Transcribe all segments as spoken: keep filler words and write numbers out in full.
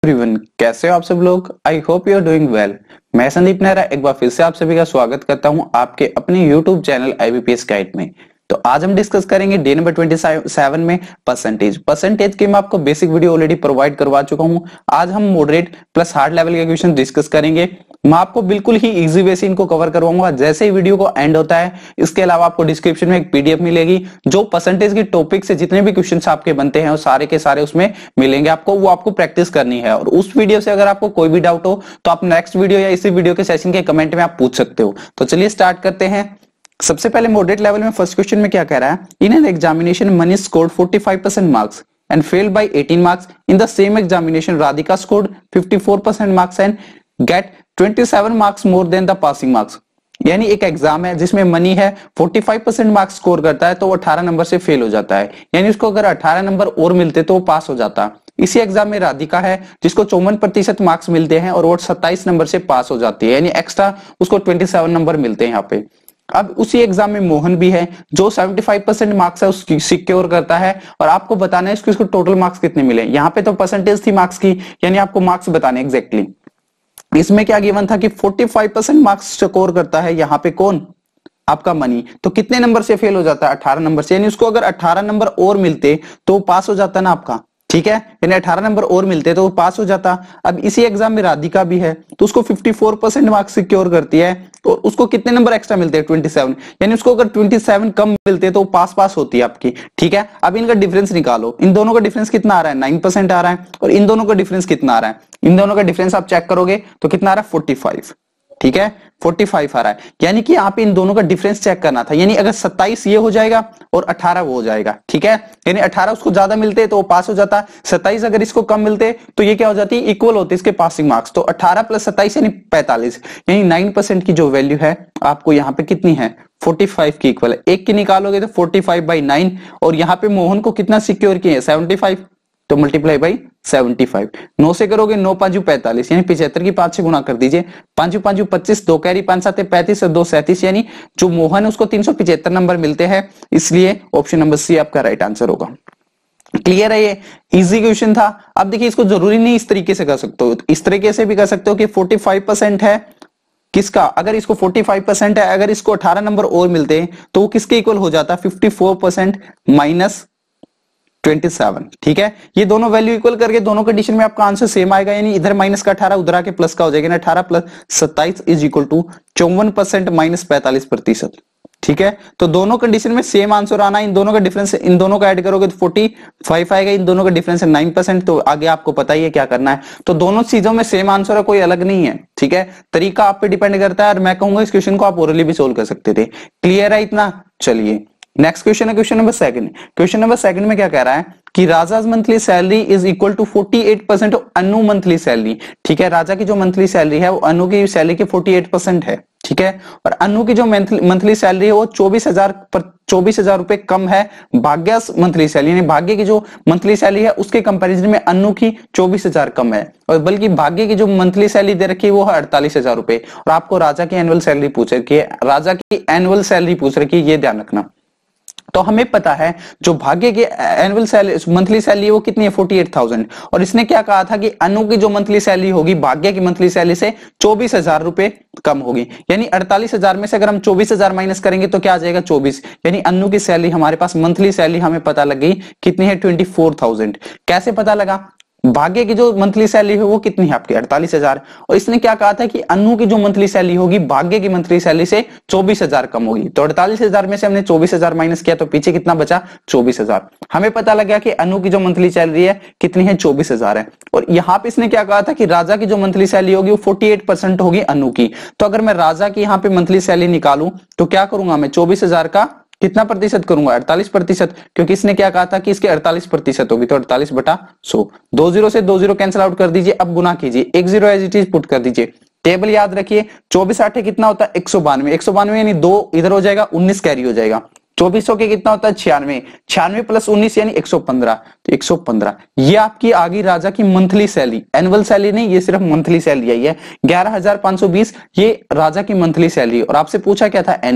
Everyone, कैसे हो आप सब लोग। I hope you are doing well. मैं संदीप नेहरा एक बार फिर से आप सभी का स्वागत करता हूं आपके अपने यूट्यूब चैनल आईबीपीएस गाइड में। तो आज हम डिस्कस करेंगे डे नंबर सत्ताईस में परसेंटेज परसेंटेज की मैं आपको बेसिक वीडियो ऑलरेडी प्रोवाइड करवा चुका हूं। आज हम मॉडरेट प्लस हार्ड लेवल के क्वेश्चन डिस्कस करेंगे। मैं आपको बिल्कुल ही इजी वे से इनको कवर करवाऊंगा। जैसे ही वीडियो को एंड होता है, इसके अलावा आपको डिस्क्रिप्शन में एक पीडीएफ मिलेगी जो परसेंटेज के टॉपिक से जितने भी क्वेश्चंस आपके बनते हैं वो सारे के सारे उसमें मिलेंगे आपको। वो आपको प्रैक्टिस करनी है और उस वीडियो से अगर आपको कोई भी डाउट हो तो आप नेक्स्ट वीडियो या इसी वीडियो के सेशन के कमेंट में आप पूछ सकते हो। तो चलिए स्टार्ट करते हैं। सबसे पहले मॉडरेट लेवल में फर्स्ट क्वेश्चन में क्या कह रहा है, in an examination Mani scored पैंतालीस percent marks and failed by eighteen marks. In the same examination, Radhika scored fifty-four percent marks and get twenty-seven marks more than the passing marks. यानी एक exam है जिसमें मनी है पैंतालीस percent marks score करता है तो वो अठारह नंबर से फेल हो जाता है, यानी उसको अगर अठारह नंबर और मिलते तो वो पास हो जाता। इसी एग्जाम में राधिका है जिसको चौवन प्रतिशत मार्क्स मिलते हैं और वो सत्ताईस नंबर से पास हो जाती है, यानी एक्स्ट्रा उसको सत्ताईस नंबर मिलते हैं यहाँ पे। अब उसी एग्जाम में मोहन भी है जो पचहत्तर परसेंट मार्क्स है उसकी सिक्योर करता है और आपको बताना है इसको टोटल मार्क्स कितने मिले। यहाँ पे तो परसेंटेज थी मार्क्स की, यानी आपको मार्क्स बताने एग्जैक्टली exactly। इसमें क्या गिवन था कि पैंतालीस परसेंट मार्क्स स्कोर करता है यहाँ पे कौन, आपका मनी। तो कितने नंबर से फेल हो जाता है, अठारह नंबर से, यानी उसको अगर अठारह नंबर और मिलते तो पास हो जाता ना आपका, ठीक है, यानी अठारह नंबर और मिलते तो वो पास हो जाता। अब इसी एग्जाम में राधिका भी है तो उसको चौवन परसेंट मार्क्स सिक्योर करती है तो उसको कितने नंबर एक्स्ट्रा मिलते हैं, सत्ताईस, यानी उसको अगर सत्ताईस कम मिलते तो पास पास होती है आपकी, ठीक है। अब इनका डिफरेंस निकालो, इन दोनों का डिफरेंस कितना आ रहा है, नौ परसेंट आ रहा है और इन दोनों का डिफरेंस कितना आ रहा है, इन दोनों का डिफरेंस आप चेक करोगे तो कितना आ रहा है, पैंतालीस, ठीक है, पैंतालीस आ रहा है। यानी कि आप इन दोनों का डिफरेंस चेक करना था, यानी अगर सत्ताईस ये हो जाएगा और अठारह वो हो जाएगा, ठीक है, यानी अठारह उसको ज्यादा मिलते तो वो पास हो जाता, सत्ताईस अगर इसको कम मिलते तो ये क्या हो जाती, इक्वल होती इसके पासिंग मार्क्स। तो अठारह प्लस सत्ताईस यानी पैंतालीस, यानी नौ परसेंट की जो वैल्यू है आपको यहाँ पे कितनी है, पैंतालीस की इक्वल है। एक की निकालोगे तो पैंतालीस बाई नाइन और यहाँ पे मोहन को कितना सिक्योर किए, पचहत्तर, तो मल्टीप्लाई बाई पचहत्तर, नौ से करोगे नौ पांचू पैंतालीस, यानी पिछहत्तर की पांच से गुना कर दीजिए, पांचू पांचू पच्चीस, दो कैरी पांच सात पैंतीस और दो सैंतीस, यानी जो मोहन है उसको तीन सौ पिछहत्तर नंबर मिलते हैं, इसलिए ऑप्शन नंबर सी आपका राइट आंसर होगा। क्लियर है, ये इजी क्वेश्चन था। अब देखिए इसको जरूरी नहीं इस तरीके से कर सकते हो, इस तरीके से भी कर सकते हो कि पैंतालीस परसेंट है किसका, अगर इसको पैंतालीस परसेंट है, अगर इसको अठारह नंबर और मिलते हैं तो वो किसके इक्वल हो जाता, चौवन परसेंट माइनस सत्ताईस, ठीक है। ये दोनों वैल्यू इक्वल करके दोनों कंडीशन में आपका आंसर सेम आएगा, यानी इधर माइनस का अठारह उधर आके प्लस का हो जाएगा, अठारह प्लस सत्ताईस इज इक्वल टू चौवन परसेंट माइनस पैंतालीस प्रतिशत, ठीक है। तो दोनों कंडीशन में सेम आंसर आना, इन दोनों का डिफरेंस, इन दोनों का ऐड करोगे तो पैंतालीस आएगा, इन दोनों का डिफरेंस है नौ परसेंट, तो आगे आपको पता ही है क्या करना है। तो दोनों चीजों में सेम आंसर है, कोई अलग नहीं है, ठीक है। तरीका आप पे डिपेंड करता है और मैं कहूंगा इस क्वेश्चन को आप ओरली भी सोल्व कर सकते थे। क्लियर है इतना। चलिए नेक्स्ट क्वेश्चन है question number second. Question number second में क्या कह रहा है कि Raja's monthly salary is equal to अड़तालीस percent of Anu monthly salary, ठीक है। राजा की जो मंथली सैलरी है वो अनु की सैलरी के अड़तालीस परसेंट है, ठीक है, और अनु की जो मंथली सैलरी है वो चौबीस हजार पर चौबीस हजार रुपए कम है भाग्य मंथली सैलरी, यानी भाग्य की जो मंथली सैलरी है उसके कंपैरिजन में अनु की चौबीस हजार कम है, और बल्कि भाग्य की जो मंथली सैलरी दे रखी है वो है अड़तालीस हजार रुपए, और आपको राजा की एनुअल सैलरी पूछ रखी है, राजा की एनुअल सैलरी पूछ रखी है, ये ध्यान रखना। तो हमें पता है जो भाग्य की एनुअल सैलरी मंथली सैलरी वो कितनी है, अड़तालीस हजार, और इसने क्या कहा था कि अनु की जो मंथली सैलरी होगी भाग्य की मंथली सैलरी से चौबीस हजार रुपए कम होगी, यानी अड़तालीस हजार में से अगर हम चौबीस हजार माइनस करेंगे तो क्या आ जाएगा, चौबीस, यानी अनु की सैलरी हमारे पास मंथली सैलरी हमें पता लग गई कितनी है, चौबीस हजार। कैसे पता लगा, भाग्य की जो मंथली सैलरी है वो कितनी है आपकी, अड़तालीस हजार, और इसने क्या कहा था कि अनु की जो मंथली सैलरी होगी भाग्य की मंथली सैलरी से चौबीस हजार कम होगी, तो अड़तालीस हजार में से हमने चौबीस हजार माइनस किया तो पीछे कितना बचा, चौबीस हजार। हमें पता लग गया कि अनु की जो मंथली सैलरी है कितनी है, चौबीस हजार है, और यहाँ पे इसने क्या कहा था कि राजा की जो मंथली सैलरी होगी वो अड़तालीस परसेंट होगी अनु की। तो अगर मैं राजा की यहाँ पे मंथली सैलरी निकालूं तो क्या करूंगा, मैं चौबीस हजार का कितना प्रतिशत करूंगा, अड़तालीस प्रतिशत, क्योंकि इसने क्या कहा था कि इसके अड़तालीस प्रतिशत होगी, तो अड़तालीस बटा सौ, दो जीरो से दो जीरो कैंसिल आउट कर दीजिए, अब गुना कीजिए, एक zero as it is put कर दीजिए, टेबल याद रखिए, चौबीस आठ कितना होता है, एक सौ बानवे, एक सौ बानवे यानी दो इधर हो जाएगा, उन्नीस कैरी हो जाएगा, चौबीस सौ के कितना होता है, छियानवे, छियानवे प्लस उन्नीस यानी एक सौ पंद्रह, तो एक सौ पंद्रह ये आपकी आ गई राजा की मंथली सैलरी, एनुअल सैलरी नहीं, ये सिर्फ मंथली सैलरी आई है, ग्यारह हजार पांच सौ बीस ये राजा की मंथली सैलरी, और आपसे पूछा क्या था, एनुअल,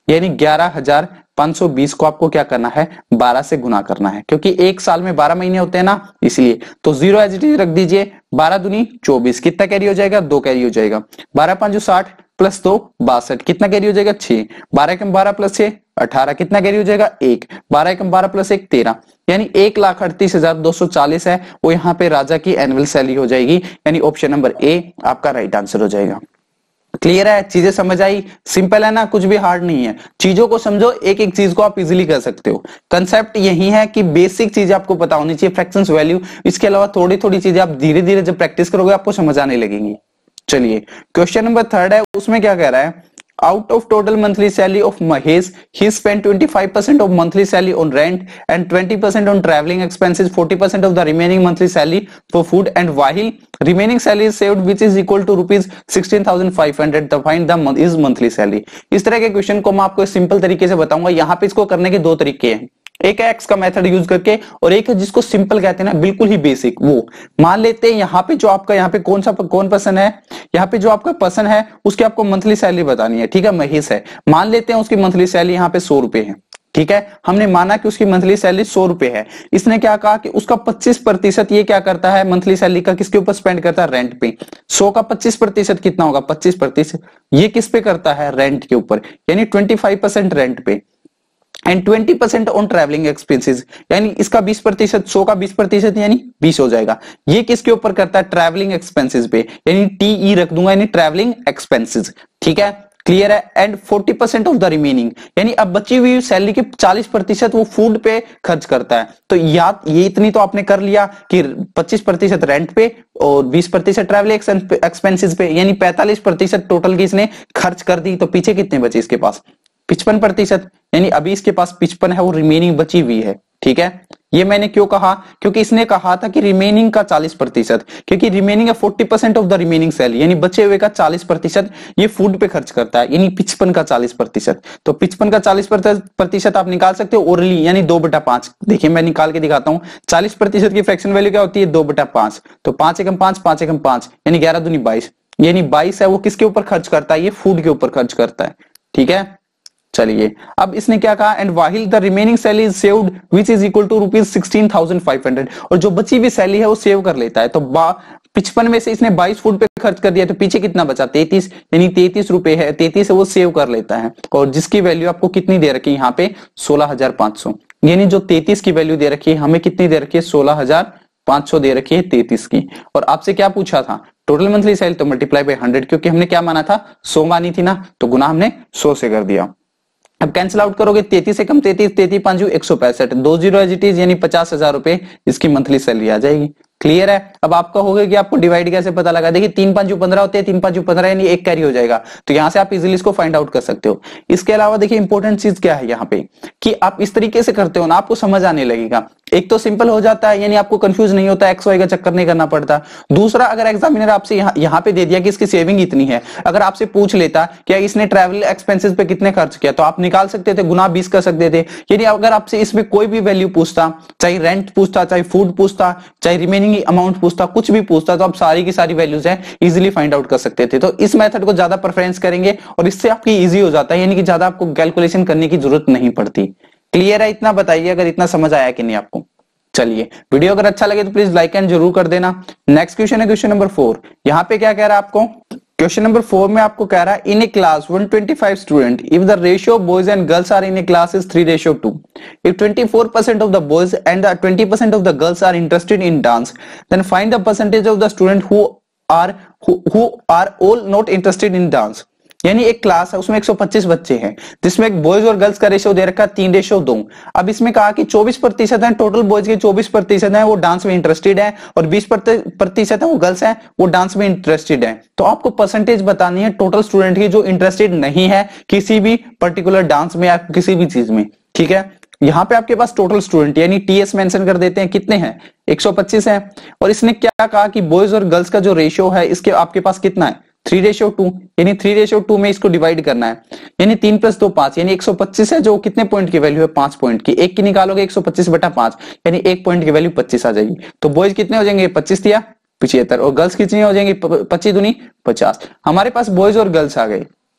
यानी ग्यारह हजार पांच सौ बीस को आपको क्या करना है, बारह से गुना करना है, क्योंकि एक साल में बारह महीने होते हैं ना, इसलिए। तो जीरो एज इट इज रख दीजिए, बारह दूनी चौबीस, कितना कैरी हो जाएगा, दो कैरी हो जाएगा, बारह पांचो साठ प्लस दो बासठ, कितना कैरी हो जाएगा, छह, बारह एकम बारह प्लस छह अठारह, कितना कैरी हो जाएगा, एक, बारह एकम बारह प्लस एक तेरह, यानी एक लाख अड़तीस हजार दो सौ चालीस है, वो यहाँ पे राजा की एनुअल सैलरी हो जाएगी, यानी ऑप्शन नंबर ए आपका राइट आंसर हो जाएगा। क्लियर है, चीजें समझ आई, सिंपल है ना, कुछ भी हार्ड नहीं है, चीजों को समझो, एक एक चीज को आप इजीली कर सकते हो। कंसेप्ट यही है कि बेसिक चीजें आपको पता होनी चाहिए, फ्रैक्शंस वैल्यू, इसके अलावा थोड़ी थोड़ी चीजें आप धीरे धीरे जब प्रैक्टिस करोगे आपको समझ आने लगेंगी। चलिए क्वेश्चन नंबर थर्ड है, उसमें क्या कह रहा है, out of total monthly salary of Mahesh, he spent twenty-five percent of monthly salary on rent and twenty percent on traveling expenses, forty percent of the remaining monthly salary for food, and while remaining salary is saved which is equal to rupees sixteen thousand five hundred, the find the month is monthly salary। इस तरह के question को मैं आपको simple तरीके से बताऊंगा। यहाँ पे इसको करने के दो तरीके हैं, एक है एक्स का मेथड यूज करके और एक है जिसको सिंपल कहते हैं ना, बिल्कुल ही बेसिक। वो मान लेते हैं यहाँ पे जो आपका यहाँ पे कौन सा कौन पर्सन है, यहाँ पे जो आपका पर्सन है उसकी आपको मंथली सैलरी बतानी है, ठीक है, महेश है, मान लेते हैं उसकी मंथली सैलरी यहाँ पे सौ रुपए है, ठीक है, हमने माना कि उसकी मंथली सैलरी सौ रुपए है। इसने क्या कहा कि उसका पच्चीस प्रतिशत ये क्या करता है, मंथली सैलरी का किसके ऊपर स्पेंड करता है, रेंट पे। सौ का पच्चीस प्रतिशत कितना होगा, पच्चीस प्रतिशत, ये किस पे करता है, रेंट के ऊपर, यानी ट्वेंटी फाइव परसेंट रेंट पे, and twenty percent on travelling expenses, यानी इसका बीस प्रतिशत, सौ का बीस प्रतिशत यानी बीस हो जाएगा। ये किसके ऊपर करता है, ट्रैवलिंग एक्सपेंसेस पे, यानी टीई रख दूंगा, यानी ट्रैवलिंग एक्सपेंसेस, ठीक है, क्लियर है। And forty percent of the remaining, यानी अब बची हुई सैलरी के चालीस प्रतिशत वो फूड पे खर्च करता है। तो याद ये इतनी तो आपने कर लिया कि पच्चीस प्रतिशत रेंट पे और बीस प्रतिशत ट्रैवलिंग एक्सपेंसेस पे, यानी पैंतालीस प्रतिशत टोटल की इसने खर्च कर दी। तो पीछे कितने बचे इसके पास, पचपन प्रतिशत, यानी अभी इसके पास पचपन है, वो रिमेनिंग बची हुई है, ठीक है। ये मैंने क्यों कहा, क्योंकि इसने कहा था कि रिमेनिंग का चालीस प्रतिशत, क्योंकि रिमेनिंग है forty percent of the remaining salary, यानी बचे हुए का चालीस प्रतिशत ये फूड पे खर्च करता है, यानी पचपन का चालीस प्रतिशत। तो पचपन का चालीस प्रतिशत आप निकाल सकते हो ओरली, यानी दो बटा पांच। देखिए मैं निकाल के दिखाता हूँ, चालीस प्रतिशत की फ्रैक्शन वैल्यू क्या होती है, दो बटा पांच। तो पांच एकम पांच, पांच एकम पांच, यानी ग्यारह दूनी बाईस, यानी बाईस है वो किसके ऊपर खर्च करता है, ये फूड के ऊपर खर्च करता है, ठीक है। चलिए अब इसने क्या कहा, and while the remaining salary is saved which is equal to rupees sixteen thousand five hundred, और जो बची हुई सैलरी है वो सेव कर लेता है। तो पचपन में से इसने बाईस फूड पे खर्च कर दिया, तो पीछे कितना बचा, तैतीस, यानी तैतीस रुपए है, तैतीस है वो सेव कर लेता है। और जिसकी वैल्यू आपको कितनी दे रखी है यहाँ पे, सोलह हजार पांच सौ, यानी जो तैतीस की वैल्यू दे रखी है हमें कितनी दे रखी है, सोलह हजार पांच सौ दे रखी है तैतीस की। और आपसे क्या पूछा था, टोटल मंथली सैलरी, तो मल्टीप्लाई बाय हंड्रेड, क्योंकि हमने क्या माना था, सौ मानी थी ना, तो गुना हमने सौ से कर दिया। अब कैंसिल आउट करोगे, तैतीस से कम तैतीस, तैतीस पांचू एक सौ पैंसठ, दो जीरो एज इट इज, यानी पचास हजार रुपए इसकी मंथली सैलरी आ जाएगी। क्लियर है। अब आपका होगा कि आपको डिवाइड कैसे पता लगा, देखिए तीन पांचू पंद्रह होते हैं, तीन पांचू पंद्रह यानी एक कैरी हो जाएगा, तो यहां से आप इजीली इसको फाइंड आउट कर सकते हो। इसके अलावा देखिए इंपॉर्टेंट चीज क्या है यहाँ पे, कि आप इस तरीके से करते हो ना, आपको समझ आने लगेगा। एक तो सिंपल हो जाता है, यानी आपको कंफ्यूज नहीं होता, एक्स वाई का चक्कर नहीं करना पड़ता। दूसरा, अगर एग्जामिनर आपसे यहाँ यहाँ पे दे दिया कि इसकी सेविंग इतनी है, अगर आपसे पूछ लेता कि इसने ट्रैवल एक्सपेंसेस पे कितने खर्च किया, तो आप निकाल सकते थे, गुना बीस कर सकते थे। यानी अगर आपसे इसमें कोई भी वैल्यू पूछता, चाहे रेंट पूछता, चाहे फूड पूछता, चाहे रिमेनिंग अमाउंट पूछता, कुछ भी पूछता, तो आप सारी की सारी वैल्यूज है इजीली फाइंड आउट कर सकते थे। तो इस मेथड को ज्यादा प्रेफरेंस करेंगे और इससे आपकी इजी हो जाता है, यानी कि ज्यादा आपको कैलकुलेशन करने की जरूरत नहीं पड़ती। क्लियर है? इतना बताइए अगर इतना समझ आया कि नहीं आपको। चलिए, वीडियो अगर अच्छा लगे तो प्लीज लाइक एंड जरूर कर देना। नेक्स्ट क्वेश्चन है क्वेश्चन नंबर फोर। यहाँ पे क्या कह रहा है आपको, क्वेश्चन नंबर फोर में आपको कह रहा है in a class one twenty five student if the ratio of boys and girls are in a class is three ratio two, if twenty four percent of the boys and twenty percent of the girls are interested in dance, then find the percentage of the student who are who are all not interested in dance. यानी एक class है, उसमें एक सौ पच्चीस बच्चे हैं, जिसमें एक बॉयज और गर्ल्स का रेशियो दे रखा है तीन रेशियो दो। अब इसमें कहा कि चौबीस प्रतिशत है टोटल बॉयज के, चौबीस प्रतिशत है वो डांस में इंटरेस्टेड है, और बीस प्रतिशत है वो गर्ल्स हैं वो डांस में इंटरेस्टेड है। तो आपको परसेंटेज बतानी है टोटल स्टूडेंट की जो इंटरेस्टेड नहीं है किसी भी पर्टिकुलर डांस में या किसी भी चीज में। ठीक है, यहाँ पे आपके पास टोटल स्टूडेंट यानी टीएस मेंशन कर देते हैं, कितने हैं, एक सौ पच्चीस है। और इसने क्या कहा कि बॉयज और गर्ल्स का जो रेशियो है इसके आपके पास कितना है, थ्री रेशियो टू, यानी थ्री रेशियो टू में इसको डिवाइड करना है, यानी तीन प्लस दो पांच, यानी एक सौ पच्चीस है जो कितने पॉइंट की वैल्यू है, पांच पॉइंट की। एक की निकालोगे एक सौ पच्चीस बटा पांच, यानी एक पॉइंट की वैल्यू पच्चीस आ जाएगी। तो बॉयज कितने हो जाएंगे, पच्चीस दिया पिछहत्तर, और गर्ल्स कितनी हो जाएंगी, पच्चीस दूनी पचास। हमारे पास बॉयज और गर्ल्स आ गए।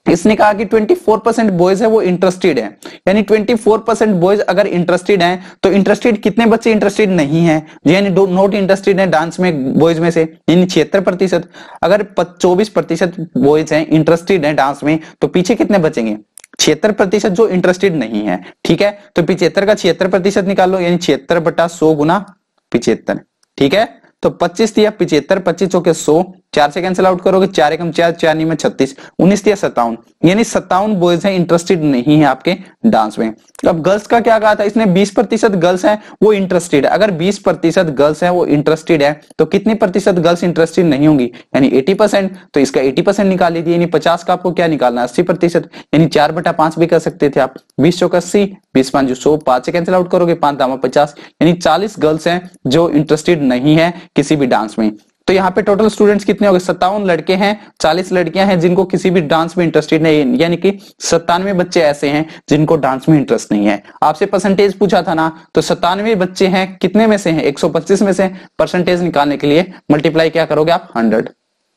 इसने कहा कि चौबीस परसेंट बॉयज है वो इंटरेस्टेड है, यानी चौबीस परसेंट बॉयज अगर इंटरेस्टेड हैं तो इंटरेस्टेड कितने बच्चे इंटरेस्टेड नहीं है, यानी नॉट इंटरेस्टेड है डांस में बॉयज में से, यानी छिहत्तर प्रतिशत। अगर चौबीस प्रतिशत बॉयज हैं इंटरेस्टेड है डांस में तो पीछे कितने बचेंगे, छिहत्तर प्रतिशत जो इंटरेस्टेड नहीं है। ठीक है, तो पिछहत्तर का छिहत्तर प्रतिशत निकाल लो, यानी छिहत्तर बटा सौ गुना पिछहत्तर। ठीक है, तो पच्चीस दिया पिछहत्तर, पच्चीस चौके सौ, चार से कैंसिल आउट करोगे, चार एकम चार, चार नी में छत्तीस, उन्नीस दिया सत्तावन, यानी सत्तावन बॉयज हैं इंटरेस्टेड नहीं है आपके डांस में। अब गर्ल्स का क्या कहा था इसने, बीस प्रतिशत गर्ल्स हैं वो इंटरेस्टेड है। अगर बीस प्रतिशत गर्ल्स हैं वो इंटरेस्टेड है तो कितनी प्रतिशत गर्ल्स इंटरेस्टेड नहीं होंगी, यानी अस्सी परसेंट। तो इसका अस्सी परसेंट निकाल लीजिए, यानी पचास का आपको क्या निकालना है, अस्सी प्रतिशत, यानी चार बटा पांच भी कर सकते थे आप। बीस चौका अस्सी, बीस पांच सौ, पांच से कैंसिल आउट करोगे, पांच दामा पचास, यानी चालीस गर्ल्स हैं जो इंटरेस्टेड नहीं है किसी भी डांस में। तो यहाँ पे टोटल स्टूडेंट्स कितने हो गए, सत्तावन लड़के हैं, चालीस लड़कियां हैं जिनको किसी भी डांस में इंटरेस्टेड नहीं है, यानी कि सत्तानवे बच्चे ऐसे हैं जिनको डांस में इंटरेस्ट नहीं है। आपसे परसेंटेज पूछा था ना, तो सत्तानवे बच्चे हैं कितने में से हैं, एक सौ पच्चीस में से। परसेंटेज निकालने के लिए मल्टीप्लाई क्या करोगे आप, हंड्रेड।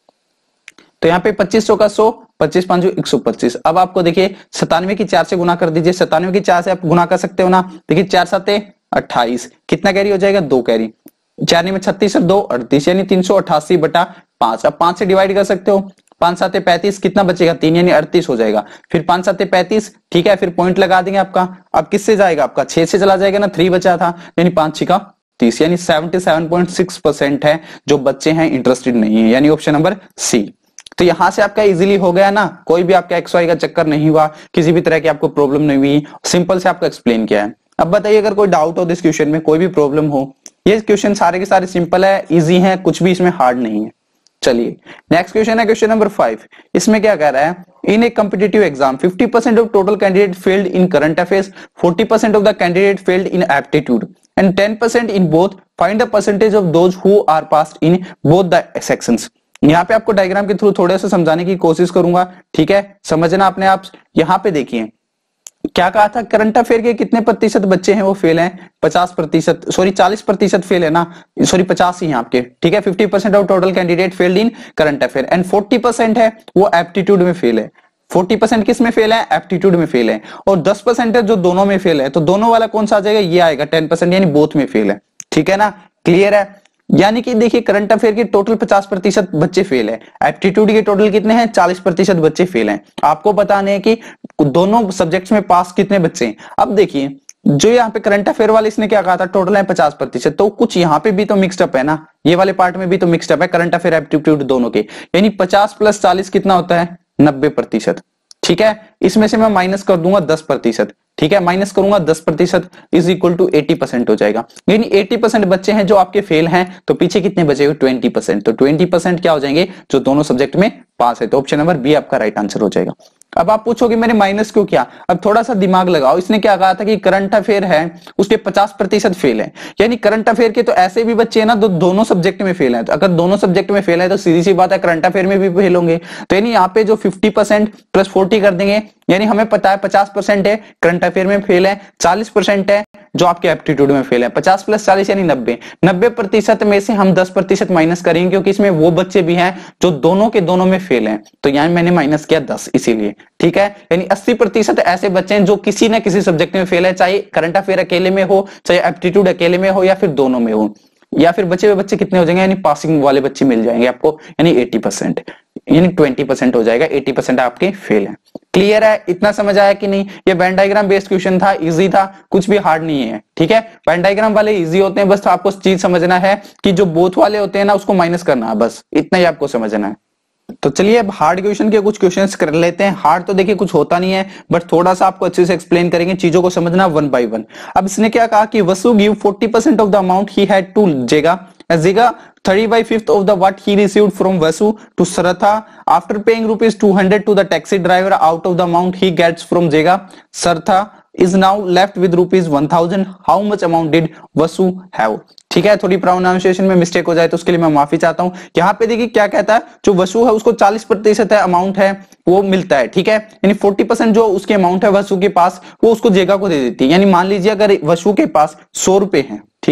तो यहाँ पे पच्चीस सौ का सौ, पच्चीस पांच एक सौ पच्चीस। अब आपको देखिए सत्तानवे की चार से गुना कर दीजिए, सत्तानवे की चार से आप गुना कर सकते हो ना, देखिए चार साते अट्ठाईस, कितना कैरी हो जाएगा, दो कैरी, चार में छत्तीस और दो अड़तीस, यानी तीन सौ अट्ठासी बटा पांच। अब पांच से डिवाइड कर सकते हो, पांच साते पैंतीस, कितना बचेगा, तीन, यानी अड़तीस हो जाएगा। फिर पांच साते पैंतीस, ठीक है, फिर पॉइंट लगा देंगे आपका। अब किससे जाएगा आपका, छह से चला जाएगा ना, थ्री बचा था, यानी पांच छह का तीस, यानी सतहत्तर पॉइंट छह परसेंट है जो बच्चे हैं इंटरेस्टेड नहीं है, यानी ऑप्शन नंबर सी। तो यहां से आपका इजीली हो गया ना, कोई भी आपका एक्स वाई का चक्कर नहीं हुआ, किसी भी तरह की आपको प्रॉब्लम नहीं हुई, सिंपल से आपको एक्सप्लेन किया है। अब बताइए अगर कोई डाउट हो इस क्वेश्चन में, कोई भी प्रॉब्लम हो, ये क्वेश्चन सारे के सारे सिंपल है, इजी है, कुछ भी इसमें हार्ड नहीं है। चलिए नेक्स्ट क्वेश्चन है क्वेश्चन नंबर फाइव। इसमें क्या कह रहा है, in a competitive exam fifty percent of total candidate failed in current affairs, forty percent of the candidate failed in aptitude and ten percent in both, find the percentage of those who are passed in both the sections. यहाँ पे आपको diagram के through थोड़े से समझाने की कोशिश करूंगा, ठीक है, समझना अपने आप। यहाँ पे देखिए क्या कहा था, करंट अफेयर के कितने प्रतिशत बच्चे हैं वो फेल हैं, पचास प्रतिशत, सॉरी चालीस प्रतिशत फेल है ना, सॉरी पचास ही हैं आपके, ठीक है। Fifty percent of total candidate failed in current affair and forty percent है वो एप्टीट्यूड में फेल है। फोर्टी परसेंट किस में फेल है, एप्टीट्यूड में फेल है। और दस परसेंट है जो दोनों में फेल है, तो दोनों वाला कौन सा आ जाएगा, ये आएगा टेन परसेंट, यानी बोथ में फेल है। ठीक है ना, क्लियर है। यानी कि देखिए करंट अफेयर के टोटल पचास प्रतिशत बच्चे फेल है, एप्टीट्यूड के टोटल कितने हैं, चालीस प्रतिशत बच्चे फेल हैं। आपको बताने हैं कि दोनों सब्जेक्ट्स में पास कितने बच्चे हैं। अब देखिए जो यहाँ पे करंट अफेयर वाले इसने क्या कहा था, टोटल है पचास प्रतिशत, तो कुछ यहाँ पे भी तो मिक्सड अप है ना, ये वाले पार्ट में भी तो मिक्सड अप है करंट अफेयर एप्टीट्यूड दोनों के, यानी पचास प्लस चालीस कितना होता है, नब्बे प्रतिशत। ठीक है, इसमें से मैं माइनस कर दूंगा दस प्रतिशत, ठीक है, माइनस करूंगा दस प्रतिशत इज इक्वल टू अस्सी परसेंट हो जाएगा। यानी अस्सी परसेंट बच्चे हैं जो आपके फेल हैं, तो पीछे कितने बचेंगे, बीस परसेंट। तो बीस परसेंट क्या हो जाएंगे, जो दोनों सब्जेक्ट में पास है। तो ऑप्शन नंबर बी आपका राइट आंसर हो जाएगा। अब आप पूछोगे मैंने माइनस क्यों किया, अब थोड़ा सा दिमाग लगाओ। इसने क्या कहा था कि करंट अफेयर है उसके पचास प्रतिशत फेल है, यानी करंट अफेयर के तो ऐसे भी बच्चे हैं ना, दो, दोनों सब्जेक्ट में फेल है। तो अगर दोनों सब्जेक्ट में फेल है तो सीधी सी बात है करंट अफेयर में भी फेल होंगे। तो यानी यहाँ पे जो फिफ्टी परसेंट प्लस फोर्टी कर देंगे, यानी हमें पता है पचास परसेंट है करंट अफेयर में फेल है, चालीस परसेंट है जो आपके एप्टीट्यूड में फेल है। पचास प्लस चालीस यानी नब्बे, नब्बे प्रतिशत में से हम दस प्रतिशत माइनस करेंगे क्योंकि इसमें वो बच्चे भी हैं जो दोनों के दोनों में फेल हैं, तो यहाँ मैंने माइनस किया दस इसीलिए। ठीक है, यानी अस्सी प्रतिशत ऐसे बच्चे हैं जो किसी न किसी सब्जेक्ट में फेल है, चाहे करंट अफेयर अकेले में हो, चाहे एप्टीट्यूड अकेले में हो, या फिर दोनों में हो। या फिर बचे हुए बच्चे कितने हो जाएंगे, यानी पासिंग वाले बच्चे मिल जाएंगे आपको, यानी अस्सी परसेंट, यानी बीस परसेंट हो जाएगा, अस्सी परसेंट आपके फेल है। क्लियर है, इतना समझ आया कि नहीं। ये वेन डायग्राम बेस्ड क्वेश्चन था, इजी था, कुछ भी हार्ड नहीं है। ठीक है, वेन डायग्राम वाले इजी होते हैं, बस आपको चीज समझना है कि जो बोथ वाले होते हैं ना उसको माइनस करना है, बस इतना ही आपको समझना है। तो चलिए अब हार्ड क्वेश्चन के कुछ क्वेश्चंस कर लेते हैं। हार्ड तो देखिए कुछ होता नहीं है, बट थोड़ा सा आपको अच्छे से एक्सप्लेन करेंगे, चीजों को समझना वन बाय वन। अब इसने क्या कहा कि Vasu give forty percent of the amount he had to Jega, Jega thirty by fifth of the what he received from Vasu to Saratha after paying rupees two hundred to the taxi driver out of the amount he gets from Jega. Saratha is now left with rupees one thousand. How much amount did Vasu have? ठीक है, थोड़ी pronunciation में mistake हो जाए तो उसके लिए मैं माफी चाहता हूं। यहाँ पे देखिए क्या कहता है, जो वसु है उसको चालीस प्रतिशत है अमाउंट है वो मिलता है। ठीक है, यानी चालीस परसेंट जो उसके अमाउंट है वसु के पास वो उसको जेगा को दे देती है। यानी मान लीजिए अगर वसु के पास सौ रुपए हैं, ठीक है,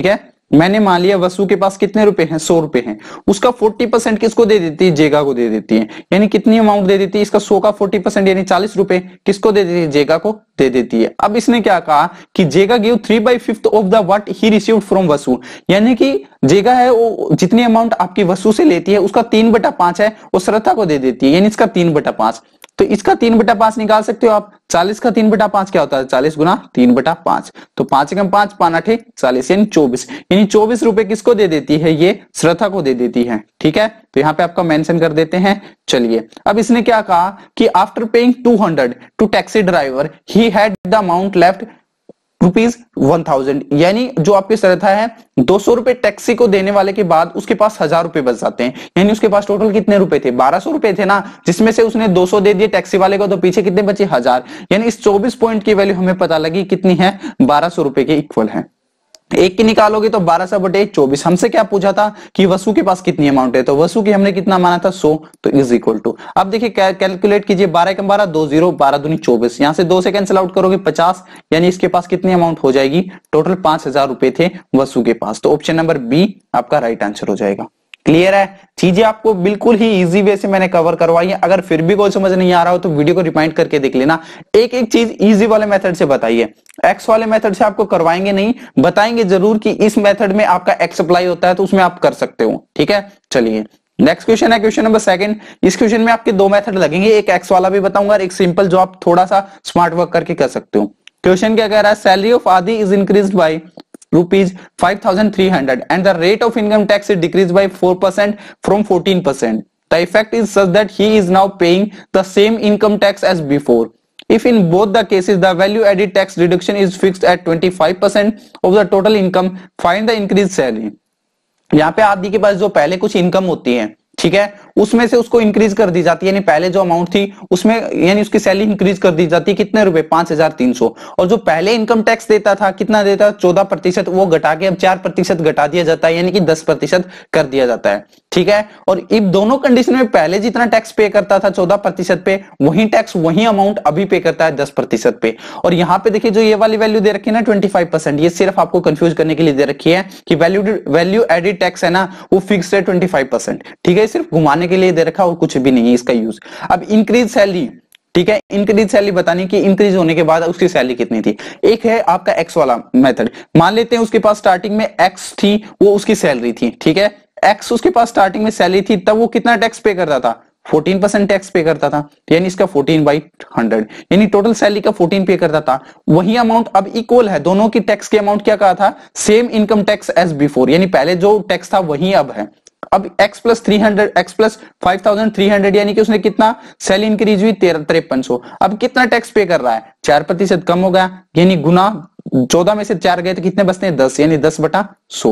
मैंने मान लिया वसु के पास कितने रुपए हैं, सौ रुपए हैं, उसका फोर्टी परसेंट किसको दे देती है, जेगा को दे देती है। यानी कितनी अमाउंट दे देती है, इसका सौ का फोर्टी परसेंट यानी चालीस रुपए किसको दे देती है, जेगा को दे देती है। अब इसने क्या कहा कि Jega give three by fifth of the what he received from Vasu, यानी कि जेगा है वो जितनी अमाउंट आपकी वसु से लेती है उसका तीन बटा पांच है वो श्रद्धा को दे देती है, यानी इसका तीन बटा पांच। तो इसका तीन बटा पांच निकाल सकते हो आप, चालीस का तीन बटा पांच क्या होता है, चालीस गुना तीन बटा पांच, तो पांच एकम पांच, पान आठे चालीस, यानी चौबीस, यानी चौबीस रुपए किसको दे देती है, ये श्रद्धा को दे देती है। ठीक है, तो यहाँ पे आपका मेंशन कर देते हैं। चलिए अब इसने क्या कहा कि after paying two hundred to taxi driver he had the amount left rupees one thousand, यानी जो आपकी श्रद्धा है दो सौ रुपए टैक्सी को देने वाले के बाद उसके पास हजार रुपए बच जाते हैं, यानी उसके पास टोटल कितने रुपए थे, बारह सौ रुपए थे ना, जिसमें से उसने दो सौ दे दिए टैक्सी वाले को, तो पीछे कितने बचे, हजार, यानी इस चौबीस पॉइंट की वैल्यू हमें पता लगी कितनी है, बारह सौ रुपए के इक्वल है। एक की निकालोगे तो बारह सौ बटे चौबीस। हमसे क्या पूछा था कि वसु के पास कितनी अमाउंट है, तो वसु की हमने कितना माना था, सौ, तो इज इक्वल टू, अब देखिए कैलकुलेट कीजिए, बारह कम बारह, दो जीरो, बारह दूनी चौबीस, यहां से दो से कैंसिल आउट करोगे पचास, यानी इसके पास कितनी अमाउंट हो जाएगी, टोटल पांच हजार रुपए थे वसु के पास। तो ऑप्शन नंबर बी आपका राइट आंसर हो जाएगा। क्लियर है, चीजें आपको बिल्कुल ही इजी वे से मैंने कवर करवाई है। अगर फिर भी कोई समझ नहीं आ रहा हो तो वीडियो को रिमाइंड करके देख लेना। एक एक चीज इजी वाले मेथड से बताइए, एक्स वाले मेथड से आपको करवाएंगे नहीं, बताएंगे जरूर कि इस मेथड में आपका एक्स अप्लाई होता है तो उसमें आप कर सकते हो। ठीक है, चलिए नेक्स्ट क्वेश्चन है क्वेश्चन नंबर सेकंड। इस क्वेश्चन में आपके दो मेथड लगेंगे, एक एक्स वाला भी बताऊंगा और एक सिंपल जो आप थोड़ा सा स्मार्ट वर्क करके कर सकते हो। क्वेश्चन क्या कह रहा है, salary of Adi is increased by rupees five thousand three hundred and the rate of income tax is decreased by four percent from fourteen percent. The effect is such that he is now paying the same income tax as before. If in both the cases the value added tax deduction is fixed at twenty-five percent of the total income, find the increased salary. यहाँ पे आदि के पास जो पहले कुछ income होती है, ठीक है, उसमें से उसको इंक्रीज कर दी जाती है, यानी पहले जो अमाउंट थी उसमें यानी उसकी सैलरी इंक्रीज कर दी जाती है, कितने रुपए, पांच हजार तीन सौ, और जो पहले इनकम टैक्स देता था कितना देता था, चौदह प्रतिशत, वो घटा के अब चार प्रतिशत घटा दिया जाता है, यानी कि दस प्रतिशत कर दिया जाता है। ठीक है, और इन दोनों कंडीशन में पहले जितना टैक्स पे करता था चौदह प्रतिशत पे, वही टैक्स वही अमाउंट अभी पे करता है दस प्रतिशत पे। और यहाँ पे देखिए जो ये वाली वैल्यू दे रखी है ना ट्वेंटी फाइव परसेंट, ये सिर्फ आपको कंफ्यूज करने के लिए दे रखी है कि वैल्यू वैल्यू एडिड टैक्स है ना वो फिक्स है ट्वेंटी फाइव परसेंट। ठीक है, सिर्फ घुमाने के लिए दे रखा और कुछ भी नहीं है इसका यूज। अब इंक्रीज सैलरी, ठीक है, इंक्रीज सैलरी बतानी कि इंक्रीज होने के बाद उसकी सैलरी कितनी थी। एक है आपका एक्स वाला मेथड, मान लेते हैं उसके पास स्टार्टिंग में एक्स थी, वो उसकी सैलरी थी। ठीक है, एक्स उसके पास स्टार्टिंग में सैलरी थी, तब वो कितना टैक्स पे करता था, फोर्टीन परसेंट टैक्स पे करता था, यानी इसका फोर्टीन बाई हंड्रेड, यानी टोटल सैलरी का फोर्टीन पे करता था। वही अमाउंट अब इक्वल है, दोनों की टैक्स की अमाउंट क्या कहा था, same income tax as before, यानी पहले जो टैक्स था वही अब है। अब x plus three hundred, x plus five thousand three hundred, यानी कि उसने कितना सैलरी इंक्रीज हुई तेरह तिरपन सौ, अब कितना टैक्स पे कर रहा है, चार प्रतिशत कम हो गया, यानी गुना चौदह में से चार गए तो कितने बचते हैं, दस, यानी दस बटा सौ।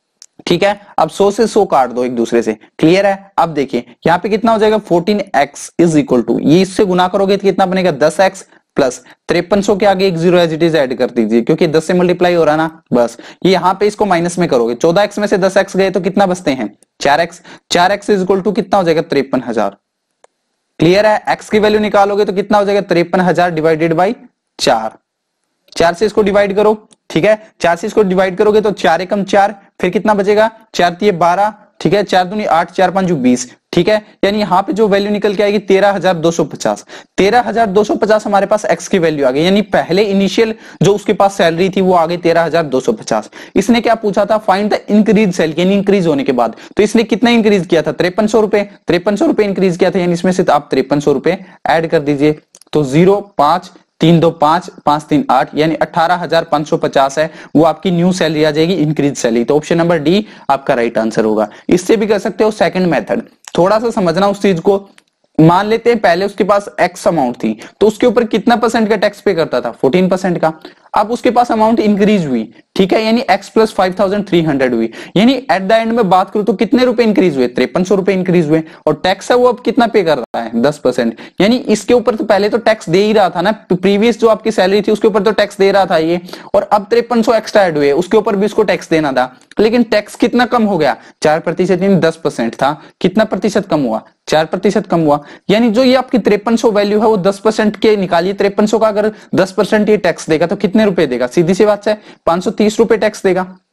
ठीक है, अब सौ से सौ काट दो एक दूसरे से। क्लियर है, अब देखिए यहाँ पे कितना हो जाएगा, fourteen x is equal to, ये इससे गुना करोगे तो कितना बनेगा, दस एक्स प्लस तिरपन सौ के आगे एक zero as it is add कर दीजिए, क्योंकि दस से मल्टीप्लाई हो रहा है ना, बस ये यहाँ पे इसको माइनस में करोगे, चौदह एक्स में से दस एक्स गए तो कितना बचते हैं, चार एक्स, चार एक्स इज इक्वल टू कितना हो जाएगा, तिरपन हजार। क्लियर है, एक्स की वैल्यू निकालोगे तो कितना हो जाएगा, तिरपन हजार डिवाइडेड बाई चार, चार से इसको डिवाइड करो। ठीक है, चार से इसको डिवाइड करोगे तो चार एकम चार, फिर कितना बचेगा, चार तीय बारह, ठीक है, चार दूनी आठ, चार पांच बीस। ठीक है, यानी यहाँ पे जो वैल्यू निकल के आएगी तेरह हजार दो सौ पचास, तेरह हजार दो सौ पचास हमारे पास एक्स की वैल्यू आ गई, यानी पहले इनिशियल जो उसके पास सैलरी थी वो आ गई तेरह हजार दो सौ पचास। इसने क्या पूछा था, फाइंड द इंक्रीज सैलरी, यानी इंक्रीज होने के बाद, तो इसने कितना इंक्रीज किया था, तिरपन सौ रुपए, तिरपन सौ रुपए इंक्रीज किया था, यानी इसमें से आप तिरपन सौ रुपए ऐड कर दीजिए, तो जीरो पांच तीन दो पांच, पांच तीन आठ, यानी अठारह हजार पांच सौ पचास है, वो आपकी न्यू सैलरी आ जाएगी, इंक्रीज सैलरी। तो ऑप्शन नंबर डी आपका राइट आंसर होगा। इससे भी कर सकते हो सेकंड मेथड, थोड़ा सा समझना उस चीज को। मान लेते हैं पहले उसके पास एक्स अमाउंट थी, तो उसके ऊपर कितना परसेंट का टैक्स पे करता था, फोर्टीन परसेंट का। अब उसके पास अमाउंट इंक्रीज हुई, ठीक है, यानी x plus five thousand three hundred हुई, यानी एट द एंड में बात करूं तो कितने रुपए इंक्रीज हुए, तिरपन सौ रुपए इंक्रीज हुए, और टैक्स है वो अब कितना पे कर रहा है, दस परसेंट, यानी इसके ऊपर तो पहले तो टैक्स दे ही रहा था ना, प्रीवियस जो आपकी सैलरी थी उसके ऊपर तो टैक्स दे रहा था ये, और अब तिरपन सौ एक्स्ट्रा ऐड हुए, उसके ऊपर भी उसको टैक्स देना था, लेकिन टैक्स कितना कम हो गया, चार प्रतिशत, यानी दस परसेंट था, कितना प्रतिशत कम हुआ, चार प्रतिशत कम हुआ, यानी जो ये आपकी तिरपन सौ वैल्यू है वो दस परसेंट के निकालिए, तिरपन सौ का अगर दस परसेंट ये टैक्स देगा तो कितने रुपए देगा, सीधी सी बात है पांच सौ तीस रुपए टैक्स देगा।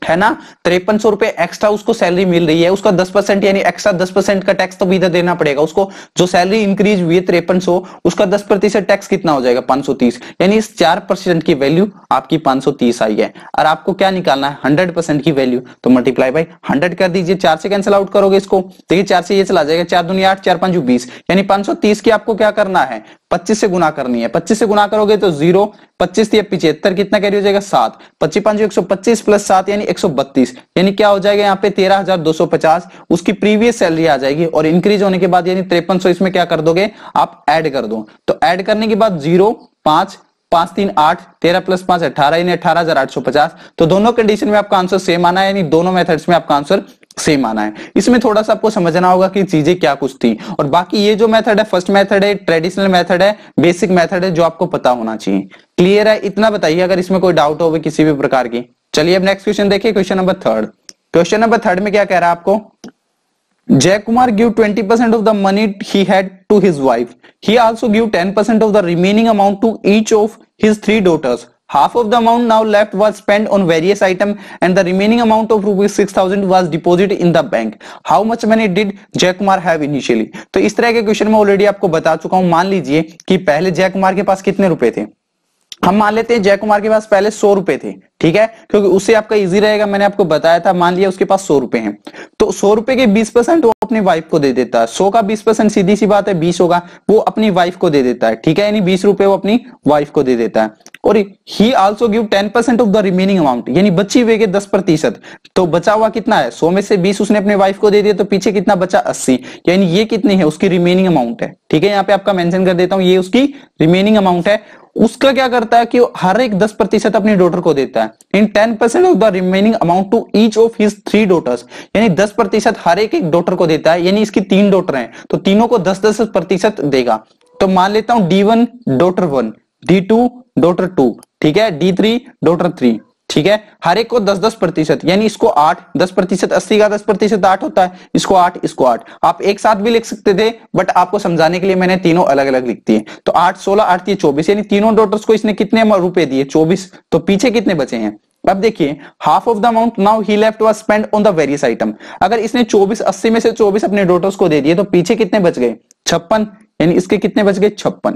है ना, तिरपन सौ रुपए एक्स्ट्रा उसको सैलरी मिल रही है, उसका दस परसेंट यानी एक्स्ट्रा दस परसेंट का टैक्स तो भी इधर देना पड़ेगा उसको। जो सैलरी इंक्रीज हुई है तिरपन सौ, उसका दस प्रतिशत टैक्स कितना हो जाएगा, पांच सौ तीस, यानी इस चार परसेंट की वैल्यू आपकी पांच सौ तीस आई है। और आपको क्या निकालना है, हंड्रेड परसेंट की वैल्यू, तो मल्टीप्लाई बाई हंड्रेड कर दीजिए, चार से कैंसिल आउट करोगे इसको, देखिए चार से ये चला जाएगा, चार दूनी आठ, चार पांच बीस, यानी पांच सौ तीस की आपको क्या करना है, पच्चीस से गुना करनी है। पच्चीस से गुना करोगे तो जीरो, पच्चीस या पिछहत्तर, कितना कैरी हो जाएगा, सात, पच्चीस पांच एक सौ पच्चीस प्लस सात यानी एक सौ बत्तीस, यानी क्या हो जाएगा यहाँ पे तेरह हजार दो सौ पचास, उसकी प्रीवियस सैलरी आ जाएगी। और इंक्रीज होने के बाद यानी तिरपन सौ इसमें क्या कर दोगे आप, ऐड कर दो। तो ऐड करने के बाद जीरो, पांच, पांच तीन आठ, तेरह प्लस पांच अठारह, यानी अठारह हजार आठ सौ पचास। तो दोनों कंडीशन में आपका आंसर सेम आना है, यानी दोनों मेथड्स में आपका आंसर सेम आना है। इसमें थोड़ा सा आपको समझना होगा कि चीजें क्या कुछ थी। और बाकी ये जो मेथड है, फर्स्ट मेथड है, ट्रेडिशनल मेथड है, बेसिक मेथड है, जो आपको पता होना चाहिए। क्लियर है, इतना बताइए अगर इसमें कोई डाउट हो किसी भी प्रकार की। चलिए अब नेक्स्ट क्वेश्चन देखिए, question number third. Question number third में क्या कह रहा है आपको, Jaykumar give twenty percent of the money he had to his wife. He also give ten percent of the remaining amount to each of his three daughters. Half of the amount now left was spent on various items and the remaining amount of rupees six thousand was deposited in the bank. How much money did Jaykumar have initially? तो इस तरह के question में already आपको बता चुका हूं। मान लीजिए कि पहले जयकुमार के पास कितने रुपए थे, हम मान लेते हैं जयकुमार के पास पहले सौ रुपए थे, ठीक है, क्योंकि उससे आपका इजी रहेगा, मैंने आपको बताया था। मान लिया उसके पास सौ रुपए हैं, तो सौ रुपए के बीस परसेंट वो अपनी वाइफ को दे देता है। सौ का बीस परसेंट सीधी सी बात है बीस होगा, वो अपनी वाइफ को दे देता है, ठीक है, यानी बीस रुपए वो अपनी वाइफ को दे देता है। और he also give ten percent of the remaining amount, यानी बची हुए के दस प्रतिशत। तो बचा हुआ कितना है, सौ में से बीस उसने अपने वाइफ को दे दिया, तो पीछे कितना बचा, अस्सी, यानी ये कितनी है, उसकी रिमेनिंग अमाउंट है, ठीक है। यहाँ पे आपका मेंशन कर देता हूं, ये उसकी रिमेनिंग अमाउंट है। उसका क्या करता है कि हर एक दस प्रतिशत अपनी डॉटर को देता है। In ten percent of the remaining amount to each of his three daughters, यानी दस प्रतिशत हर एक एक डॉटर को देता है, यानी इसकी तीन डॉटर हैं तो तीनों को दस दस प्रतिशत देगा। तो मान लेता हूं D one daughter one, D two daughter two, ठीक है, डी थ्री डॉटर थ्री, ठीक है, हर एक को दस दस प्रतिशत, यानी इसको आठ, दस प्रतिशत अस्सी का दस प्रतिशत आठ होता है, इसको आठ, इसको आठ। आप एक साथ भी लिख सकते थे, बट आपको समझाने के लिए मैंने तीनों अलग अलग लिख दिए। तो आठ सोलह आठ ये चौबीस, यानी तीनों डॉटर्स को इसने कितने रुपए दिए, चौबीस। तो पीछे कितने बचे हैं, अब देखिए, half of the amount now he left was spend on the various item. अगर इसने चौबीस, अस्सी में से चौबीस अपने डॉटर्स को दे दिए, तो पीछे कितने बच गए, छप्पन, यानी इसके कितने बच गए, छप्पन।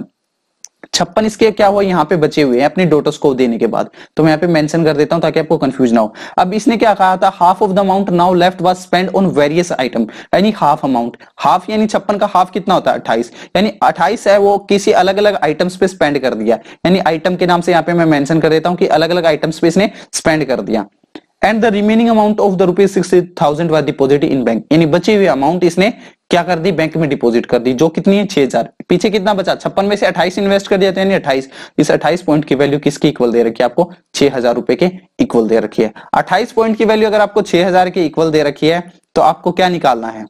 छप्पन इसके क्या हुआ, यहाँ पे बचे हुए हैं अपने डॉटर्स को देने के बाद। तो मैं यहाँ पे मेंशन कर देता हूं ताकि आपको कंफ्यूज ना हो। अब इसने क्या कहा था, half of the amount now left was spend on various item, यानी हाफ अमाउंट, हाफ यानी छप्पन का हाफ कितना होता है, अट्ठाईस, यानी अट्ठाईस है वो किसी अलग अलग आइटम्स पे स्पेंड कर दिया, यानी आइटम के नाम से यहाँ पे मैं मेंशन कर देता हूं कि अलग अलग आइटम्स पे इसने स्पेंड कर दिया। And the remaining amount of the rupees sixty thousand was deposited in bank, यानी बची हुई अमाउंट इसने क्या कर दी, बैंक में डिपॉजिट कर दी, जो कितनी है, छह हजार। पीछे कितना बचा, छप्पन में से अट्ठाईस इन्वेस्ट कर दिया, यानी अट्ठाईस। इस अट्ठाईस पॉइंट की वैल्यू किसकी इक्वल दे रखी है आपको, छह हजार रुपए के इक्वल दे रखी है। अट्ठाईस पॉइंट की वैल्यू अगर आपको छह हजार के इक्वल दे रखी है, तो आपको क्या निकालना है,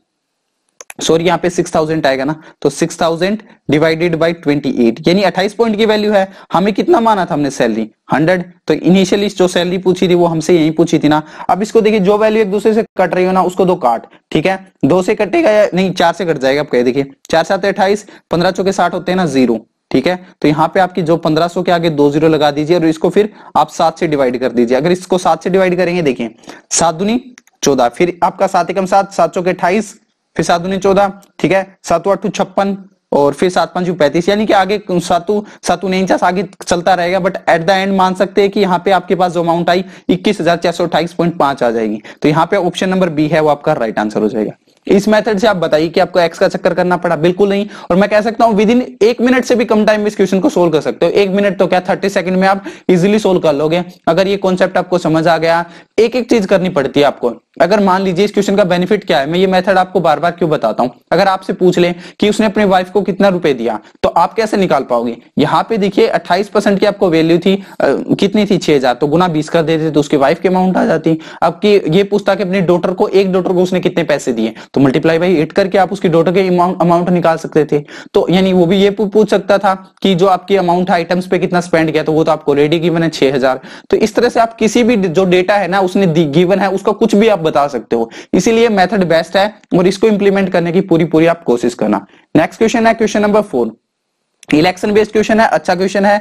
सॉरी यहाँ पे सिक्स थाउजेंड आएगा ना, तो six thousand divided by twenty eight, यानी अट्ठाईस पॉइंट की वैल्यू है। हमें कितना माना था हमने सैलरी, हंड्रेड, तो इनिशियली जो सैलरी पूछी थी वो हमसे यही पूछी थी ना। अब इसको देखिए, जो वैल्यू एक दूसरे से कट रही हो ना, उसको दो काट, ठीक है, दो से कटेगा या नहीं, चार से कट जाएगा। आप कह देखिए, चार सात अट्ठाईस, पंद्रह चौके साठ होते हैं ना, जीरो, ठीक है। तो यहाँ पे आपकी जो पंद्रह सौ के आगे दो जीरो लगा दीजिए और इसको फिर आप सात से डिवाइड कर दीजिए। अगर इसको सात से डिवाइड करेंगे, देखिए सात दूनी चौदह, फिर आपका सात एकम सात, सात चौके अट्ठाईस, फिर सात दूनी चौदह, ठीक है, सातों आठ छप्पन, और फिर सात पांच पैंतीस, यानी कि आगे सातु सातु उनचास आगे चलता रहेगा। बट एट द एंड मान सकते हैं कि यहाँ पे आपके पास जो अमाउंट आई इक्कीस हजार चार सौ अट्ठाईस पॉइंट पांच आ जाएगी। तो यहाँ पे ऑप्शन नंबर बी है वो आपका राइट आंसर हो जाएगा। इस मेथड से आप बताइए कि आपको एक्स का चक्कर करना पड़ा, बिल्कुल नहीं। और मैं कह सकता हूं विद इन एक मिनट से भी कम टाइम में इस क्वेश्चन को सोल्व कर सकते हो। एक मिनट तो क्या, थर्टी सेकंड में आप इजीली सोल्व कर लोगे अगर ये कॉन्सेप्ट आपको समझ आ गया। एक एक चीज करनी पड़ती है आपको। अगर मान लीजिए इस क्वेश्चन का बेनिफिट क्या है, मैं ये मेथड आपको बार बार क्यों बताता हूं, अगर आपसे पूछ ले कि उसने अपनी वाइफ को कितना रुपए दिया, तो आप कैसे निकाल पाओगे। यहाँ पे देखिए अट्ठाईस परसेंट की आपको वैल्यू थी, आ, कितनी थी, छह हजार, तो गुना बीस कर देते तो उसकी वाइफ की अमाउंट आ जाती। अब की ये पूछता कि अपनी डॉटर को, एक डॉटर को उसने कितने पैसे दिए, तो मल्टीप्लाई बाई एट करके आप उसकी डॉटर के अमाउंट निकाल सकते थे। तो यानी वो भी ये पूछ सकता था कि जो आपकी अमाउंट है आइटम्स पे कितना स्पेंड किया, तो वो तो आपको ऑलरेडी गिवन है छह हजार। तो इस तरह से आप किसी भी जो डेटा है ना उसने गिवन है उसका कुछ भी आप बता सकते हो। इसीलिए मेथड बेस्ट है और इसको इंप्लीमेंट करने की पूरी पूरी आप कोशिश करना। नेक्स्ट क्वेश्चन है question number four, election based question है, अच्छा क्वेश्चन है।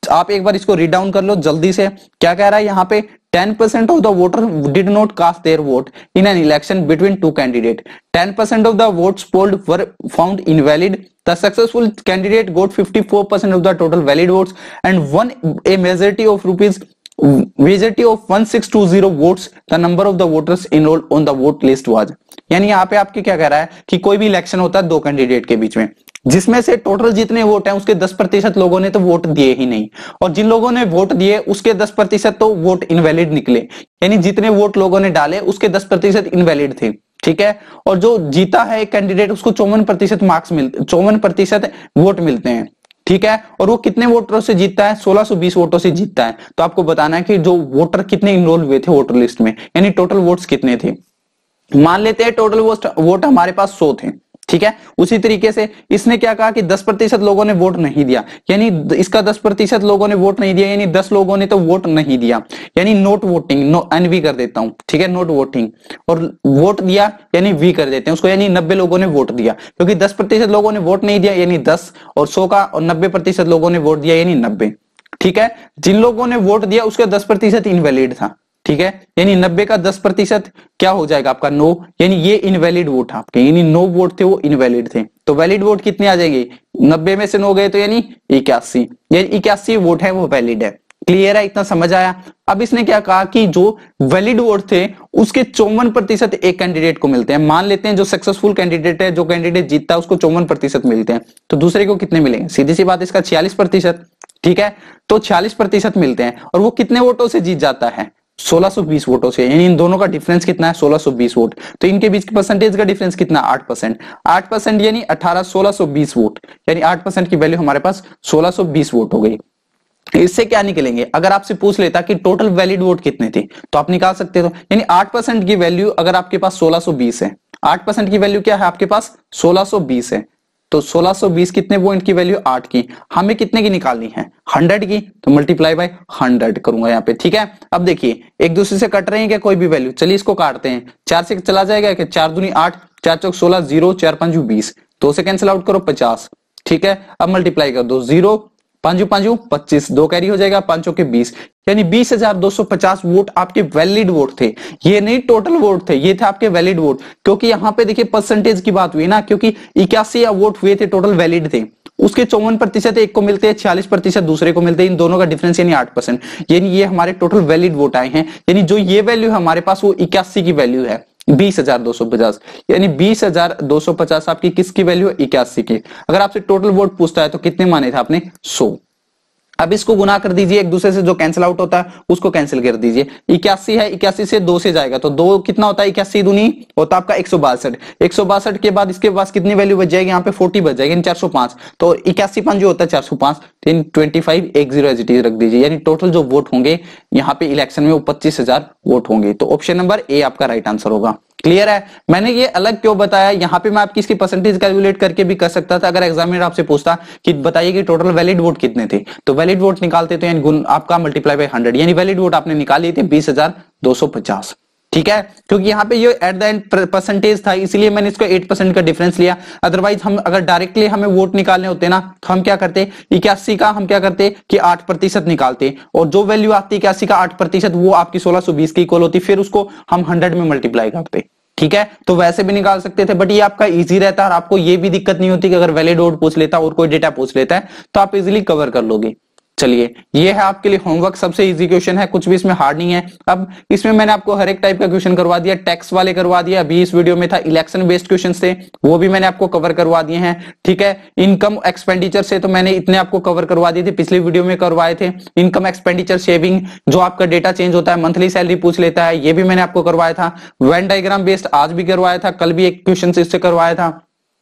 आप एक बार इसको रीड डाउन कर लो जल्दी से। क्या कह रहा है यहाँ पे, ten percent of the voter did not cast their vote in an election between two candidates. ten percent of the votes polled were found invalid. The successful candidate got fifty-four percent of the total valid votes and won a majority of rupees majority of one thousand six hundred twenty votes. The number of the voters enrolled on the vote list was. यानी यहाँ पे आपके क्या कह रहा है कि कोई भी इलेक्शन होता है दो कैंडिडेट के बीच में, जिसमें से टोटल जितने वोट हैं उसके दस प्रतिशत लोगों ने तो वोट दिए ही नहीं, और जिन लोगों ने वोट दिए उसके दस प्रतिशत तो वोट इनवैलिड निकले। यानी जितने वोट लोगों ने डाले उसके दस प्रतिशत इनवैलिड थे, ठीक है। और जो जीता है एक कैंडिडेट उसको चौवन प्रतिशत मार्क्स मिलते, चौवन प्रतिशत वोट मिलते हैं, ठीक है। और वो कितने वोटरों से जीतता है, सोलह सौ बीस वोटों से जीतता है। तो आपको बताना है कि जो वोटर कितने इनरोल हुए थे वोटर लिस्ट में, यानी टोटल वोट्स कितने थे। मान लेते हैं टोटल वोट हमारे पास सौ थे, ठीक है। उसी तरीके से इसने क्या कहा कि दस प्रतिशत लोगों ने वोट नहीं दिया, यानी इसका दस प्रतिशत लोगों ने वोट नहीं दिया, यानी दस लोगों ने तो वोट नहीं दिया, यानी नोट वोटिंग, नो एनवी कर देता हूं, ठीक है, नोट वोटिंग। और वोट दिया यानी वी कर देते हैं उसको, यानी नब्बे लोगों ने वोट दिया, क्योंकि दस प्रतिशत लोगों ने वोट नहीं दिया यानी दस, और सौ का, और नब्बे प्रतिशत लोगों ने वोट दिया यानी नब्बे, ठीक है। जिन लोगों ने वोट दिया उसका दस प्रतिशत इनवैलिड था, ठीक है। यानी नब्बे का दस प्रतिशत क्या हो जाएगा आपका, नो, यानी ये इनवैलिड वोट आपके, यानी नो वोट थे वो इनवैलिड थे। तो वैलिड वोट कितने आ जाएंगे, नब्बे में से नौ गए तो यानी इक्यासी, यानी इक्यासी वोट है वो वैलिड है। क्लियर है, इतना समझ आया। अब इसने क्या कहा कि जो वैलिड वोट थे उसके चौवन प्रतिशत एक कैंडिडेट को मिलते हैं। मान लेते हैं जो सक्सेसफुल कैंडिडेट है, जो कैंडिडेट जीतता है उसको चौवन प्रतिशत मिलते हैं, तो दूसरे को कितने मिलेंगे, सीधी सी बात इसका छियालीस प्रतिशत, ठीक है। तो छियालीस प्रतिशत मिलते हैं, और वो कितने वोटों से जीत जाता है, सोलह सौ बीस वोटों से। यानी इन दोनों का डिफरेंस कितना है, सोलह सौ बीस वोट। तो इनके बीच के परसेंटेज का डिफरेंस कितना, आठ परसेंट। आठ परसेंट यानी अठारह सोलह सौ बीस वोट, यानी आठ परसेंट की वैल्यू हमारे पास सोलह सौ बीस वोट हो गई। इससे क्या निकलेंगे, अगर आपसे पूछ लेता कि टोटल वैलिड वोट कितने थे तो आप निकाल सकते हो, यानी आठ परसेंट की वैल्यू अगर आपके पास सोलह सौ बीस है, आठ परसेंट की वैल्यू क्या है आपके पास, सोलह सौ बीस है। तो सोलह सौ बीस कितने पॉइंट की वैल्यू, आठ की। हमें कितने की निकालनी है, हंड्रेड की, तो मल्टीप्लाई बाय हंड्रेड करूंगा यहाँ पे, ठीक है। अब देखिए एक दूसरे से कट रहे हैं क्या कोई भी वैल्यू, चलिए इसको काटते हैं। चार से चला जाएगा कि चार दूनी आठ, चार चौक सोलह, जीरो चार पांचू बीस, दो से कैंसिल आउट करो पचास, ठीक है। अब मल्टीप्लाई कर दो, जीरो पांचू पांचू पच्चीस, दो कैरी हो जाएगा, पांचों के बीस, यानी बीस हजार दो सौ पचास वोट आपके वैलिड वोट थे। ये नहीं टोटल वोट थे, ये थे आपके वैलिड वोट। क्योंकि यहाँ पे देखिए परसेंटेज की बात हुई ना, क्योंकि इक्यासी वोट हुए थे टोटल वैलिड थे, उसके चौवन प्रतिशत एक को मिलते हैं, छियालीस प्रतिशत दूसरे को मिलते हैं, इन दोनों का डिफरेंस यानी आठ परसेंट, यानी ये हमारे टोटल वैलिड वोट आए हैं। यानी जो ये वैल्यू है हमारे पास वो इक्यासी की वैल्यू है, बीस हजार दो सौ पचास, यानी बीस हजार दो सौ पचास आपकी किसकी वैल्यू है, इक्यासी की। अगर आपसे टोटल वोट पूछता है तो कितने माने थे आपने, सौ। अब इसको गुना कर दीजिए, एक दूसरे से जो कैंसिल आउट होता है उसको कैंसिल कर दीजिए। इक्यासी है, इक्यासी से दो से जाएगा तो दो कितना होता है, इक्यासी दूनी होता है आपका एक सौ बासठ। एक सौ बासठ के बाद इसके पास कितनी वैल्यू बच जाएगी, यहाँ पे चालीस बच जाएगी, चार सौ पांच। तो इक्यासी पांच जो होता है चार सौ पांच, तो ट्वेंटी फाइव एक जीरो एज इट इज रख दीजिए। यानी टोटल जो वोट होंगे यहाँ पे इलेक्शन में वो पच्चीस हजार वोट होंगे। तो ऑप्शन नंबर ए आपका राइट आंसर होगा। क्लियर है। मैंने ये अलग क्यों बताया, यहाँ पे मैं आपकी इसकी परसेंटेज कैलकुलेट करके भी कर सकता था। अगर एग्जामिनर आपसे पूछता कि बताइए कि टोटल वैलिड वोट कितने थे, तो वैलिड वोट निकालते तो यानी गुण आपका मल्टीप्लाई बाय हंड्रेड, यानी वैलिड वोट आपने निकाल लिए थे बीस हजार दो सौ पचास। ठीक है, क्योंकि यहाँ पे ये एट द एंड परसेंटेज था, इसलिए मैंने इसको एट परसेंट का डिफरेंस लिया। अदरवाइज हम अगर डायरेक्टली हमें वोट निकालने होते ना तो हम क्या करते, इक्यासी का हम क्या करते कि आठ प्रतिशत निकालते, और जो वैल्यू आती इक्यासी का आठ प्रतिशत वो आपकी सोलह सौ बीस की इक्वल होती, फिर उसको हम हंड्रेड में मल्टीप्लाई करते। ठीक है, तो वैसे भी निकाल सकते थे, बट ये आपका इजी रहता है और आपको ये भी दिक्कत नहीं होती कि अगर वैलिड वोट पूछ लेता और कोई डेटा पूछ लेता है तो आप इजीली कवर कर लोगे। चलिए, ये है आपके लिए होमवर्क, सबसे इजी क्वेश्चन है, कुछ भी इसमें हार्ड नहीं है। अब इसमें मैंने आपको हर एक टाइप का क्वेश्चन करवा दिया, टैक्स वाले करवा दिया, अभी इस वीडियो में था इलेक्शन बेस्ड क्वेश्चंस थे वो भी मैंने आपको कवर करवा दिए हैं। ठीक है, इनकम एक्सपेंडिचर से तो मैंने इतने आपको कवर करवा दिए थे, पिछले वीडियो में करवाए थे। इनकम एक्सपेंडिचर सेविंग, जो आपका डेटा चेंज होता है, मंथली सैलरी पूछ लेता है, ये भी मैंने आपको करवाया था। वेन डायग्राम बेस्ड आज भी करवाया था, कल भी एक क्वेश्चन इससे करवाया था।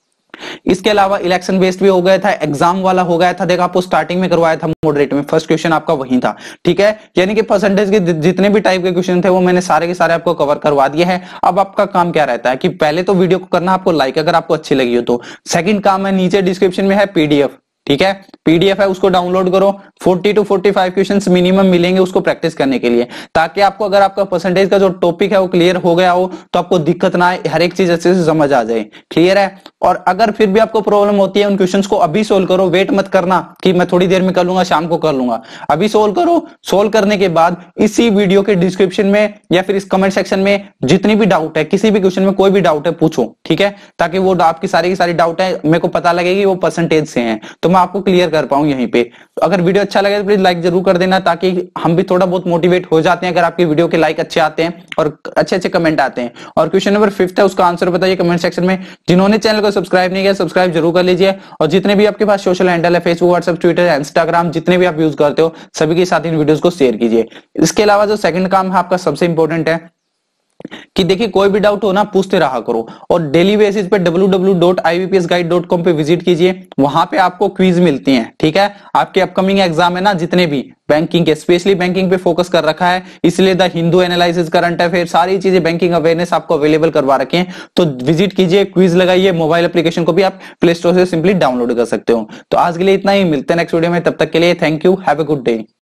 इसके अलावा इलेक्शन बेस्ड भी हो गया था, एग्जाम वाला हो गया था, देखा आपको स्टार्टिंग में करवाया था मॉडरेट में, फर्स्ट क्वेश्चन आपका वही था। ठीक है, यानी कि परसेंटेज के जितने भी टाइप के क्वेश्चन थे वो मैंने सारे के सारे आपको कवर करवा दिए हैं। अब आपका काम क्या रहता है कि पहले तो वीडियो को करना आपको लाइक, अगर आपको अच्छी लगी हो तो। सेकंड काम है, नीचे डिस्क्रिप्शन में है पीडीएफ, ठीक है, पीडीएफ है उसको डाउनलोड करो, चालीस टू पैंतालीस क्वेश्चंस मिनिमम मिलेंगे उसको प्रैक्टिस करने के लिए, ताकि आपको अगर आपका परसेंटेज का जो टॉपिक है वो क्लियर हो गया हो तो आपको दिक्कत ना आए, हर एक चीज अच्छे से समझ आ जाए। क्लियर है? और अगर फिर भी आपको प्रॉब्लम होती है उन क्वेश्चंस को अभी सोल्व करो, वेट मत करना कि मैं थोड़ी देर में कर लूंगा, शाम को कर लूंगा, अभी सोल्व करो। सोल्व करने के बाद इसी वीडियो के डिस्क्रिप्शन में या फिर इस कमेंट सेक्शन में जितनी भी डाउट है, किसी भी क्वेश्चन में कोई भी डाउट है पूछो, ठीक है, ताकि वो आपकी सारी की सारी डाउट है मेरे को पता लगेगी वो परसेंटेज से हैं, तो मैं आपको क्लियर कर पाऊं यहीं पे। तो अगर वीडियो अच्छा लगे तो प्लीज लाइक जरूर कर देना, ताकि हम भी थोड़ा बहुत मोटिवेट हो जाते हैं अगर आपकी वीडियो के लाइक अच्छे आते हैं और अच्छे अच्छे कमेंट आते हैं। और क्वेश्चन नंबर फिफ्थ है, उसका आंसर बताइए कमेंट सेक्शन में। जिन्होंने चैनल को सब्सक्राइब नहीं किया सब्सक्राइब जरूर कर लीजिए, और जितने भी आपके पास सोशल हैंडल है, फेसबुक, व्हाट्सएप, ट्विटर, इंस्टाग्राम, जितने भी आप यूज करते हो सभी के साथ इन वीडियोस को शेयर कीजिए। इसके अलावा जो सेकंड काम है आपका सबसे इंपॉर्टेंट है कि देखिए कोई भी डाउट हो ना पूछते रहा करो, और डेली बेसिस पे W W W dot I B P S guide dot com पे विजिट कीजिए, वहां पे आपको क्विज मिलती हैं। ठीक है, आपके अपकमिंग एग्जाम है ना जितने भी बैंकिंग के, स्पेशली बैंकिंग पे फोकस कर रखा है, इसलिए the Hindu analysis, current affair, सारी चीजें बैंकिंग अवेयरनेस आपको अवेलेबल करवा रखे हैं। तो विजिट कीजिए, क्विज लगाइए, मोबाइल एप्लीकेशन को भी आप प्ले स्टोर से सिंपली डाउनलोड कर सकते हो। तो आज के लिए इतना ही, मिलते हैं नेक्स्ट वीडियो में, तब तक के लिए thank you, have a good day.